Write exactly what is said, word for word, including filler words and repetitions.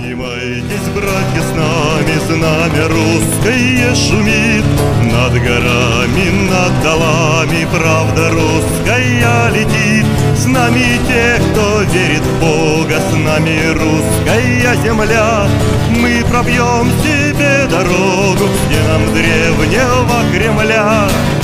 Поднимайтесь, братья, с нами, знамя русское шумит. Над горами, над долами правда русская летит. С нами те, кто верит в Бога, с нами русская земля. Мы пробьем себе дорогу к стенам древнего Кремля.